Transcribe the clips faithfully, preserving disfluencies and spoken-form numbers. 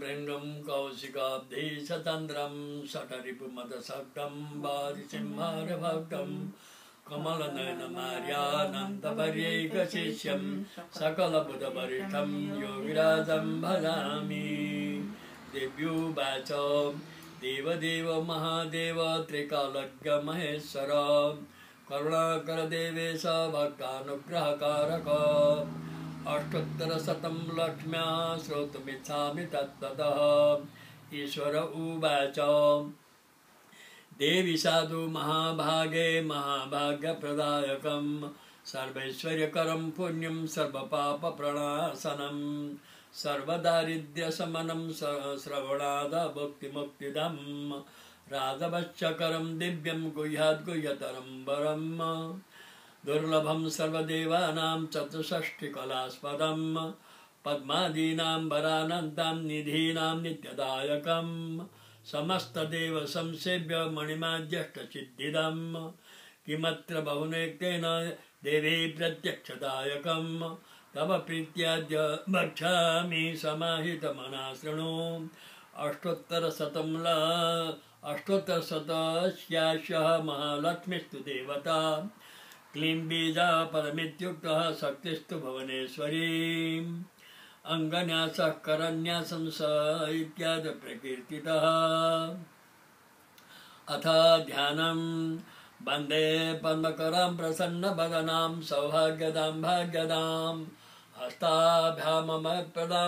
भृङ्गं कौशिकाब्धि सतन्द्रं शठरिपुमदशक्तं वादिसिंहारभक्तं कमलनयनमार्यानन्दपर्यैकशिष्यं सकलबुधवरिष्ठं योगिराजं भजामि। देव्युवाच देवदेव महादेव त्रिकालज्ञ महेश्वर करुणाकर देवेश भक्तानुग्रहकारक अष्टोत्तरशतं लक्ष्म्या श्रोतुमिच्छामि तत्ततः। ईश्वर उवाच देवी साधु महाभागे महाभाग्यप्रदायकं सर्वैश्वर्यकरं पुण्यं सर्वपापप्रणाशनं सर्वदारिद्र्यशमनं श्रवणादभुक्तिमुक्तिदं राजवश्यकरं दिव्यं गुह्याद्गुह्यतरं वरं दुर्लभं सर्वदेवानां चतुष्षष्टिकलास्पदं पद्मादीनां वरानन्तं निधीनां नित्यदायकं समस्तदेव संसेव्य मणिमाद्यष्टसिद्धिदं किमत्र बहुनेक्तेन देवी प्रत्यक्षदायकं तव प्रीत्याद्य भक्षामि समाहितमना शृणु। अष्टोत्तरशतं ल अष्टोत्तरशतस्यास्यः महालक्ष्मीस्तु देवता क्लीं बीजा परमित्युक्तः शक्तिस्तु भुवनेश्वरी अंगन्यासः करन्यासं स इत्यादि प्रकीर्तितः। अथ ध्यानं वन्दे पद्मकरां प्रसन्नवदनां सौभाग्यदां भाग्यदां हस्ताभ्याममप्रदां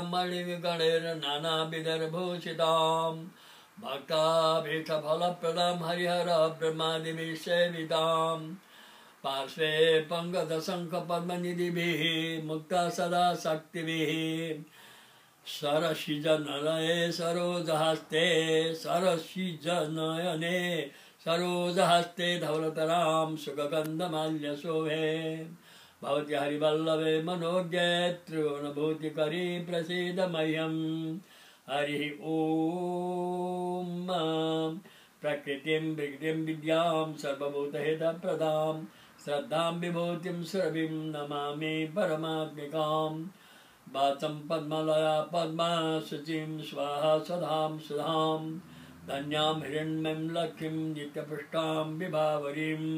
मणिगणैर्नानाविधैर्भूषितां भक्ताभीष्टफलप्रदां हरिहर ब्रह्मादिभिः सेवितां पार्श्वे पंकजशङ्खपद्मनिधिभिः मुक्ता सदा शक्तिभिः सरसिजनलये सरोजहस्ते सरसिजनयने सरोजहस्ते धवलतरां सुगन्धमाल्यशोभे भवति हरिवल्लभे मनोज्ञे त्रिभुवनभूतिकरी प्रसीद मह्यं। हरिः ॐ। प्रकृतिं विकृतिं विद्यां सर्वभूतहितप्रदां श्रद्धां विभूतिं सुरभिं नमामि परमात्मिकां। वाचं पद्मलया पद्मा शुचिं स्वाहा स्वधां सुधां धन्यां हिरण्मयीं लक्ष्मीं नित्यपुष्टां विभावरीम्।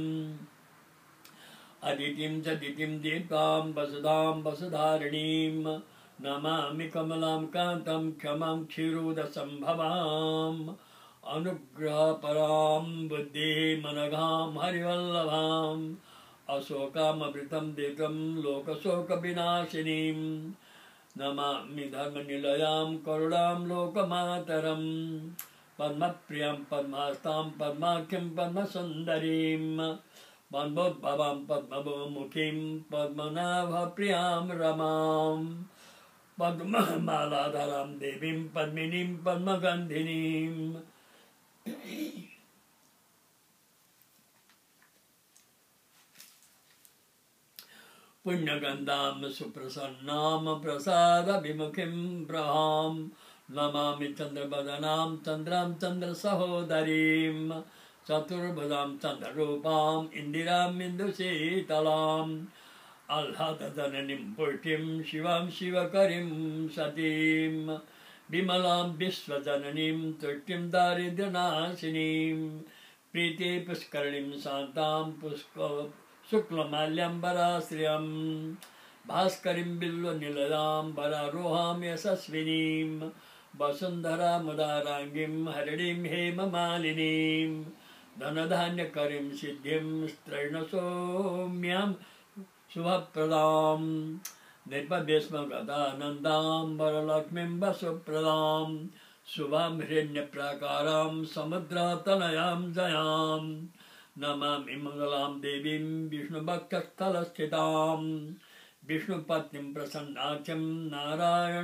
अदितिं च दितिं दीप्तां वसुधां वसुधारिणीं नमामि कमलां कान्तं क्षमां क्षीरोदसम्भवाम्। अनुग्रहपरां बुद्धिमनघां हरिवल्लभाम् अशोकामृतं दीर्घं लोकशोकविनाशिनीं नमामि धर्मनिलयां करुणां लोकमातरं पद्मप्रियां पद्मास्तां पद्माख्यं पद्मसुन्दरीं पद्मोद्भवां पद्ममुखीं पद्मनाभप्रियां रमां पद्ममालाधरां देवीं पद्मिनीं पद्मगन्धिनीं। पुण्यगन्धां सुप्रसन्नां प्रसादविमुखीं प्रहां नमामि चन्द्रवदनां चन्द्रां चन्द्रसहोदरीं चतुर्भुजां चन्द्ररूपां इन्दिरां इन्दुशीतलाम् आह्लादजननीं पुष्टिं शिवां शिवकरीं सतीं विमलां विश्वजननीं तुष्टिं दारिद्र्यनाशिनीं प्रीतिपुष्करिणीं शान्तां पुष्क शुक्लमाल्याम्बराश्रियं भास्करीं बिल्वनिलयां वरारोहां यशस्विनीं वसुन्धरामुदाराङ्गीं हरिणीं हेममालिनीं धनधान्यकरीं सिद्धिं स्त्रैणसौम्यां शुभप्रदां निर्भयस्मगदानन्दां वरलक्ष्मीं वसुप्रदां शुभां हिरण्यप्राकारां समुद्रतनयां जयां नमामि मङ्गलां देवीं विष्णुभक्तस्थलस्थितां विष्णुपत्नीं प्रसन्नाख्यं नारायण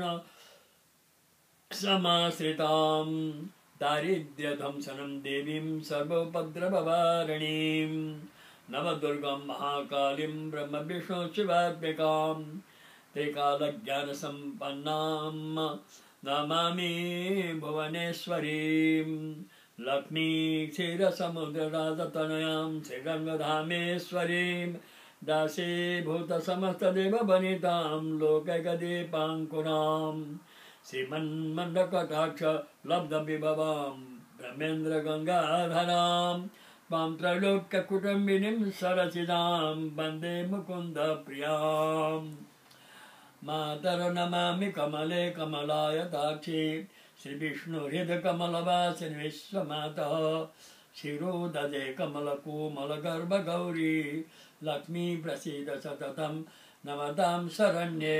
समाश्रितां दारिद्र्यध्वंसनं देवीं सर्वोपद्रववारिणीं नवदुर्गां महाकालीं ब्रह्मविष्णुशिवात्मिकां त्रिकालज्ञानसम्पन्नां नमामि भुवनेश्वरीं लक्ष्मी क्षीरसमुद्रराजतनयां श्रीगङ्गधामेश्वरीं दासीभूतसमस्तदेववनितां लोकैकदीपाङ्कुरां श्रीमन्मन्दकटाक्ष लब्धविभवां ब्रह्मेन्द्र गंगाधरां त्वां त्रैलोक्यकुटुम्बिनीं सरसिजां वन्दे मुकुन्द प्रियां मातरं नमामि कमले कमलायताक्षी श्रीविष्णुहृदकमलवासिनि विश्वमातः शिरोदजे कमलकोमलगर्भगौरी लक्ष्मी प्रसीद सततं नमतां शरण्ये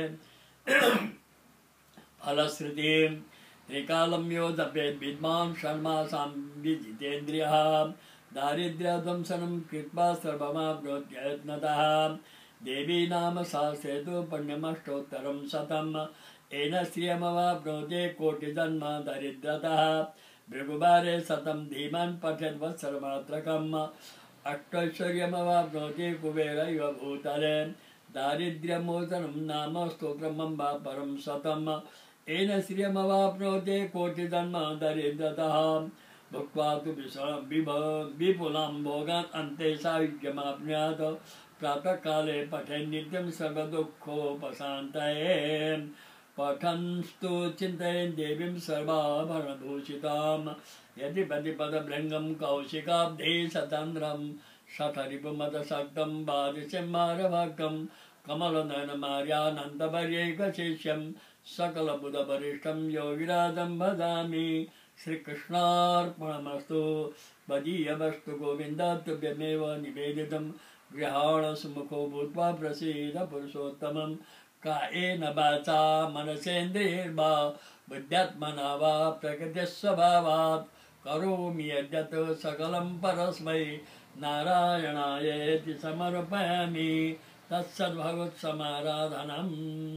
फलश्रुतिं त्रिकालं यो जपेत् विद्वान् षण्मासां विजितेन्द्रियः दारिद्र्यध्वंसनं कृत्वा सर्वमाप्नोति यत्नतः देवी नाम सहस्रे तु पुण्यमष्टोत्तरं शतम् येन श्रियमवाप्नोति कोटिजन्म दरिद्रतः भृगुवारे शतं धीमान् पठेत् वत्सरमात्रकम् अष्टैश्वर्यमवाप्नोति कुबेरैव भूतले दारिद्र्यमोचनं नाम स्तोत्रमं वा परं शतम् येन श्रियमवाप्नोति कोटिजन्म दरिद्रतः भुक्त्वा तु विपुलां भोगान् अन्ते सायुज्यमाप्नुयात् प्रातःकाले पठेन् नित्यं सर्वदुःखोपशान्तये पठन्स्तु चिन्तयन् देवीं सर्वाभरणभूषितां यदि पतिपदभृङ्गं कौशिकाब्धे सचन्द्रं शठरिपुमदशक्तं बादिसिंहारभक्तं कमलनयनमार्यानन्दवर्यैकशिष्यं सकलबुधवरिष्ठं योगिराजं भजामि श्रीकृष्णार्पणमस्तु मदीयमस्तु गोविन्द तुभ्यमेव निवेदितं गृहाण सुमुखो भूत्वा प्रसीद पुरुषोत्तमं कायेन वाचा मनसेन्द्रियैर्वा बुद्ध्यात्मना वा प्रकृतिस्वभावात् करोमि यद्यत् सकलं परस्मै नारायणायेति समर्पयामि तत्सद्भगवत्समाराधनम्।